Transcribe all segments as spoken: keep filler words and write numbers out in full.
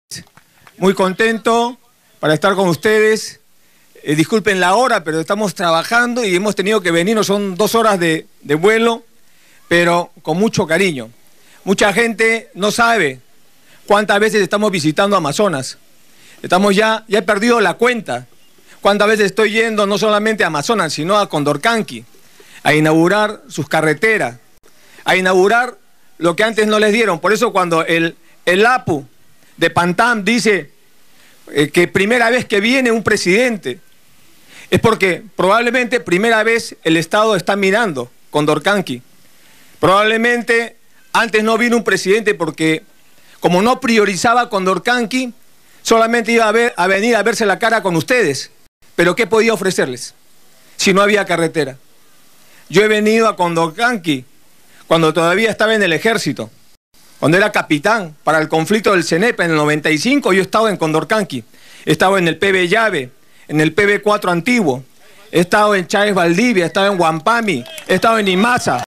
Muy contento para estar con ustedes. Eh, disculpen la hora, pero estamos trabajando y hemos tenido que venir, son dos horas de, de vuelo, pero con mucho cariño. Mucha gente no sabe cuántas veces estamos visitando Amazonas. Estamos ya, ya he perdido la cuenta. Cuántas veces estoy yendo no solamente a Amazonas, sino a Condorcanqui, a inaugurar sus carreteras, a inaugurar lo que antes no les dieron. Por eso cuando el, el A P U de Pantam dice eh, que primera vez que viene un presidente, es porque probablemente primera vez el Estado está mirando Condorcanqui. Probablemente antes no vino un presidente porque como no priorizaba Condorcanqui, solamente iba a, ver, a venir a verse la cara con ustedes. Pero ¿qué podía ofrecerles si no había carretera? Yo he venido a Condorcanqui cuando todavía estaba en el ejército, cuando era capitán para el conflicto del CENEP en el noventa y cinco. Yo he estado en Condorcanqui, he estado en el P B Llave, en el P B cuatro antiguo, he estado en Chávez Valdivia, he estado en Huampami, he estado en Imasa.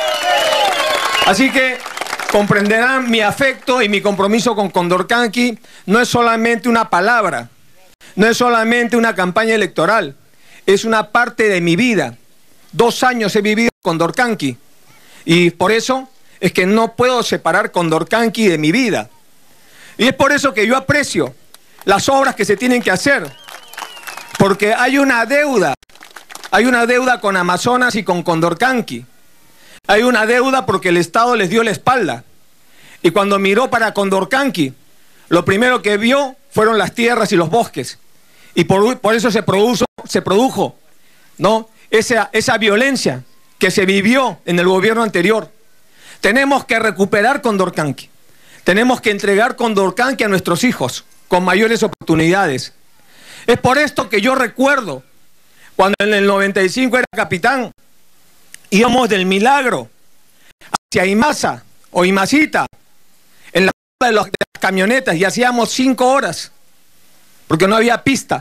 Así que comprenderán mi afecto y mi compromiso con Condorcanqui. No es solamente una palabra, no es solamente una campaña electoral, es una parte de mi vida. Dos años he vivido en Condorcanqui y por eso es que no puedo separar Condorcanqui de mi vida. Y es por eso que yo aprecio las obras que se tienen que hacer, porque hay una deuda, hay una deuda con Amazonas y con Condorcanqui. Hay una deuda porque el Estado les dio la espalda. Y cuando miró para Condorcanqui, lo primero que vio fueron las tierras y los bosques. Y por, por eso se produjo, se produjo ¿no? esa, esa violencia que se vivió en el gobierno anterior. Tenemos que recuperar Condorcanqui. Tenemos que entregar Condorcanqui a nuestros hijos con mayores oportunidades. Es por esto que yo recuerdo cuando en el noventa y cinco era capitán, íbamos del Milagro hacia Imasa o Imasita en la de, los, de las camionetas y hacíamos cinco horas porque no había pista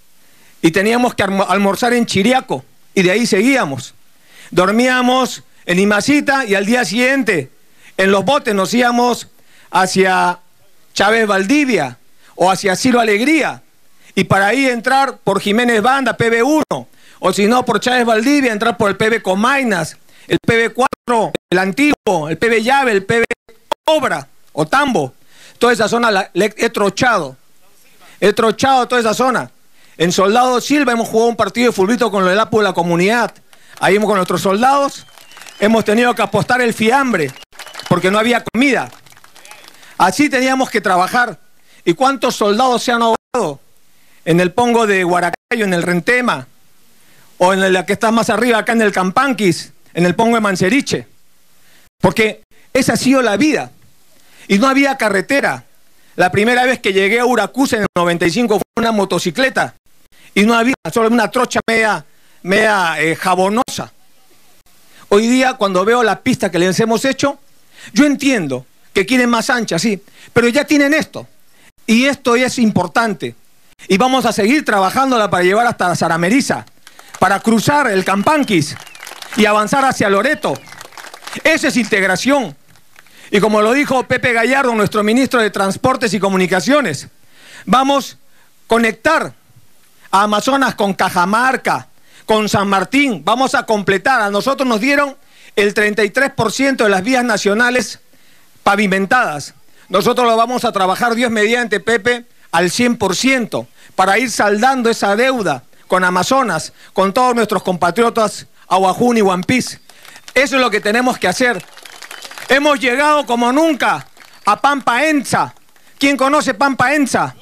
y teníamos que almorzar en Chiriaco y de ahí seguíamos. Dormíamos en Imasita y al día siguiente en los botes nos íbamos hacia Chávez Valdivia o hacia Ciro Alegría y para ahí entrar por Jiménez Banda, P B uno, o si no por Chávez Valdivia, entrar por el P B Comainas, el P B cuatro, el antiguo, el P B Llave, el P B Obra o Tambo. Toda esa zona la, la he trochado, he trochado toda esa zona. En Soldado Silva hemos jugado un partido de fulbito con el A P U de la comunidad. Ahí con nuestros soldados hemos tenido que apostar el fiambre porque no había comida. Así teníamos que trabajar. ¿Y cuántos soldados se han ahogado? En el Pongo de Huaracayo, en el Rentema, o en la que está más arriba, acá en el Campanquis, en el Pongo de Manseriche. Porque esa ha sido la vida. Y no había carretera. La primera vez que llegué a Uracusa en el noventa y cinco fue una motocicleta. Y no había, solo una trocha media, media eh, jabonosa. Hoy día, cuando veo la pista que les hemos hecho, yo entiendo que quieren más ancha, sí, pero ya tienen esto. Y esto es importante. Y vamos a seguir trabajándola para llevar hasta Zarameriza, para cruzar el Campanquis y avanzar hacia Loreto. Esa es integración. Y como lo dijo Pepe Gallardo, nuestro ministro de Transportes y Comunicaciones, vamos a conectar a Amazonas con Cajamarca, con San Martín, vamos a completar. A nosotros nos dieron el treinta y tres por ciento de las vías nacionales pavimentadas. Nosotros lo vamos a trabajar, Dios mediante, Pepe, al cien por ciento, para ir saldando esa deuda con Amazonas, con todos nuestros compatriotas Ahuajún y Huampis. Eso es lo que tenemos que hacer. Hemos llegado como nunca a Pampa Enza. ¿Quién conoce Pampa Enza?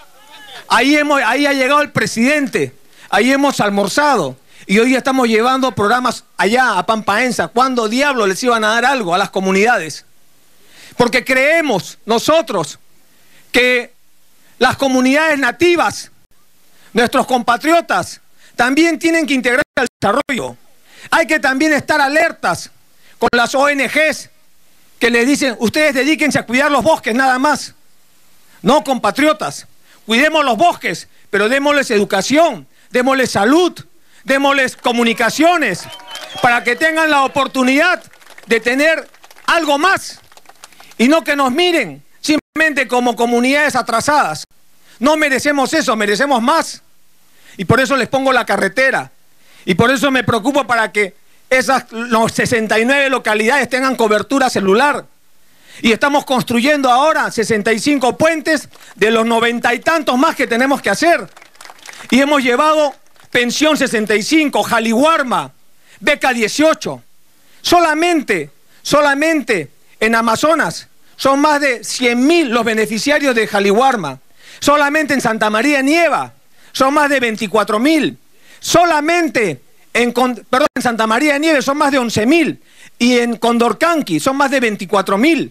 Ahí, hemos, ahí ha llegado el presidente, ahí hemos almorzado y hoy día estamos llevando programas allá a Pampa Enza. ¿Cuándo diablos les iban a dar algo a las comunidades? Porque creemos nosotros que las comunidades nativas, nuestros compatriotas, también tienen que integrarse al desarrollo. Hay que también estar alertas con las O N Ges que les dicen, ustedes dedíquense a cuidar los bosques nada más. No, compatriotas, cuidemos los bosques, pero démosles educación, démosles salud, démosles comunicaciones, para que tengan la oportunidad de tener algo más y no que nos miren Realmente como comunidades atrasadas no merecemos eso, merecemos más. Y por eso les pongo la carretera. Y por eso me preocupo para que esas los sesenta y nueve localidades tengan cobertura celular. Y estamos construyendo ahora sesenta y cinco puentes de los noventa y tantos más que tenemos que hacer. Y hemos llevado pensión sesenta y cinco, Jaliwarma, beca dieciocho. Solamente, solamente en Amazonas son más de cien mil los beneficiarios de Jaliwarma. Solamente en Santa María de Nieva son más de veinticuatro mil. Solamente en, perdón, en Santa María de Nieve son más de once mil. Y en Condorcanqui son más de veinticuatro mil.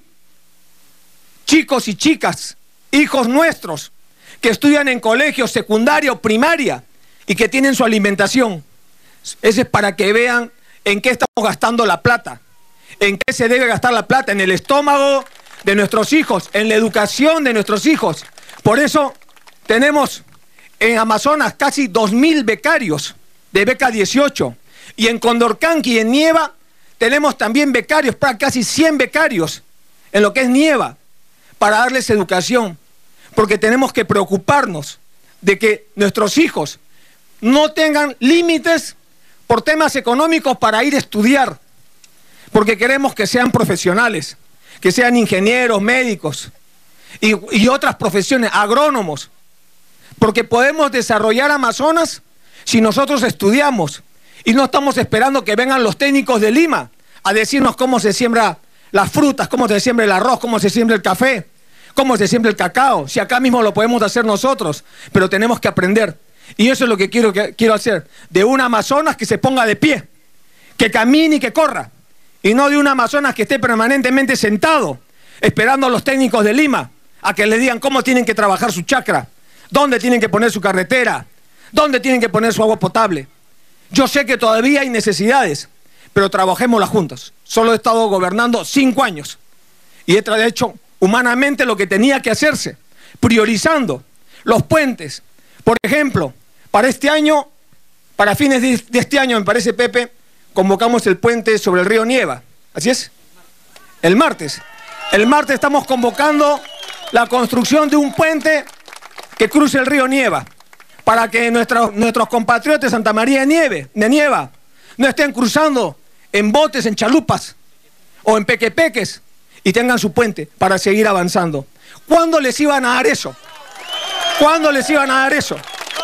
Chicos y chicas, hijos nuestros, que estudian en colegios secundaria o primaria y que tienen su alimentación. Ese es para que vean en qué estamos gastando la plata. En qué se debe gastar la plata, en el estómago de nuestros hijos, en la educación de nuestros hijos. Por eso tenemos en Amazonas casi dos mil becarios de beca dieciocho. Y en Condorcanqui y en Nieva tenemos también becarios, para casi cien becarios en lo que es Nieva, para darles educación. Porque tenemos que preocuparnos de que nuestros hijos no tengan límites por temas económicos para ir a estudiar. Porque queremos que sean profesionales, que sean ingenieros, médicos y, y otras profesiones, agrónomos. Porque podemos desarrollar Amazonas si nosotros estudiamos y no estamos esperando que vengan los técnicos de Lima a decirnos cómo se siembra las frutas, cómo se siembra el arroz, cómo se siembra el café, cómo se siembra el cacao. Si acá mismo lo podemos hacer nosotros, pero tenemos que aprender. Y eso es lo que quiero, que quiero hacer, de un Amazonas que se ponga de pie, que camine y que corra, y no de un Amazonas que esté permanentemente sentado, esperando a los técnicos de Lima, a que le digan cómo tienen que trabajar su chacra, dónde tienen que poner su carretera, dónde tienen que poner su agua potable. Yo sé que todavía hay necesidades, pero trabajémoslas juntos. Solo he estado gobernando cinco años, y he hecho humanamente lo que tenía que hacerse, priorizando los puentes. Por ejemplo, para este año, para fines de este año, me parece, Pepe, convocamos el puente sobre el río Nieva. ¿Así es? El martes. El martes estamos convocando la construcción de un puente que cruce el río Nieva, para que nuestros, nuestros compatriotas de Santa María de, Nieve, de Nieva no estén cruzando en botes, en chalupas o en pequepeques y tengan su puente para seguir avanzando. ¿Cuándo les iban a dar eso? ¿Cuándo les iban a dar eso?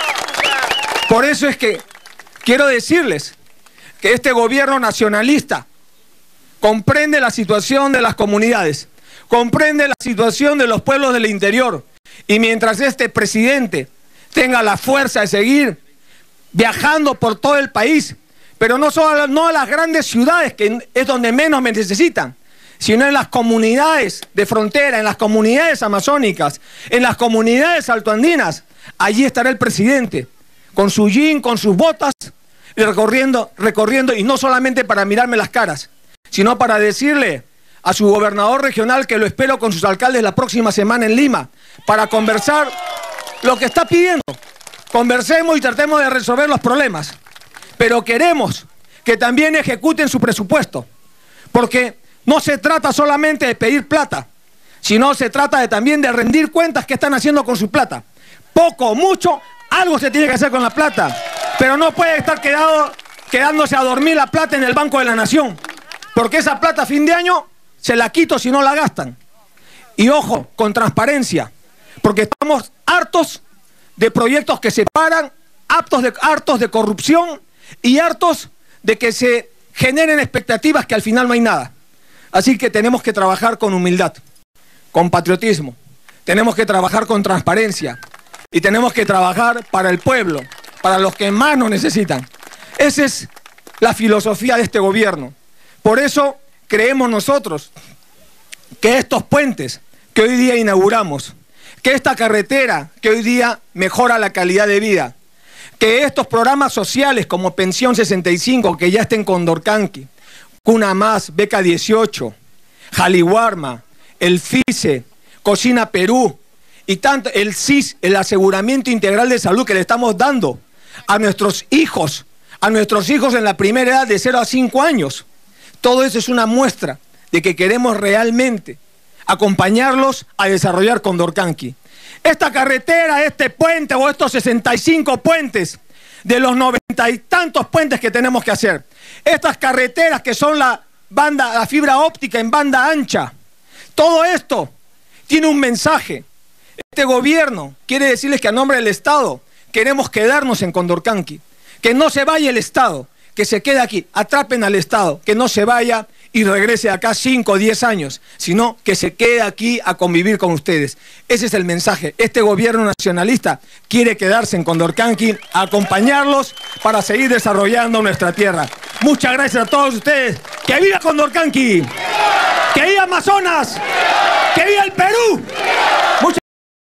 Por eso es que quiero decirles que este gobierno nacionalista comprende la situación de las comunidades, comprende la situación de los pueblos del interior, y mientras este presidente tenga la fuerza de seguir viajando por todo el país, pero no solo no a las grandes ciudades, que es donde menos me necesitan, sino en las comunidades de frontera, en las comunidades amazónicas, en las comunidades altoandinas. Allí estará el presidente, con su jean, con sus botas, recorriendo, recorriendo, y no solamente para mirarme las caras, sino para decirle a su gobernador regional que lo espero con sus alcaldes la próxima semana en Lima, para conversar lo que está pidiendo. Conversemos y tratemos de resolver los problemas, pero queremos que también ejecuten su presupuesto, porque no se trata solamente de pedir plata, sino se trata de también de rendir cuentas qué están haciendo con su plata. Poco o mucho, algo se tiene que hacer con la plata, pero no puede estar quedado, quedándose a dormir la plata en el Banco de la Nación, porque esa plata a fin de año se la quito si no la gastan. Y ojo, con transparencia, porque estamos hartos de proyectos que se paran, hartos de, hartos de corrupción y hartos de que se generen expectativas que al final no hay nada. Así que tenemos que trabajar con humildad, con patriotismo, tenemos que trabajar con transparencia y tenemos que trabajar para el pueblo, para los que más nos necesitan. Esa es la filosofía de este gobierno. Por eso creemos nosotros que estos puentes que hoy día inauguramos, que esta carretera que hoy día mejora la calidad de vida, que estos programas sociales como Pensión sesenta y cinco, que ya estén con Condorcanqui, Cuna Más, Beca dieciocho, Jaliwarma, el FICE, Cocina Perú y tanto el S I S, el Aseguramiento Integral de Salud que le estamos dando a nuestros hijos, a nuestros hijos en la primera edad de cero a cinco años. Todo eso es una muestra de que queremos realmente acompañarlos a desarrollar Condorcanqui. Esta carretera, este puente o estos sesenta y cinco puentes de los noventa y tantos puentes que tenemos que hacer, estas carreteras que son la banda, la fibra óptica en banda ancha, todo esto tiene un mensaje. Este gobierno quiere decirles que a nombre del Estado queremos quedarnos en Condorcanqui, que no se vaya el Estado, que se quede aquí, atrapen al Estado, que no se vaya y regrese acá cinco o diez años, sino que se quede aquí a convivir con ustedes. Ese es el mensaje. Este gobierno nacionalista quiere quedarse en Condorcanqui, acompañarlos para seguir desarrollando nuestra tierra. Muchas gracias a todos ustedes. ¡Que viva Condorcanqui! ¡Que viva Amazonas! ¡Que viva el Perú!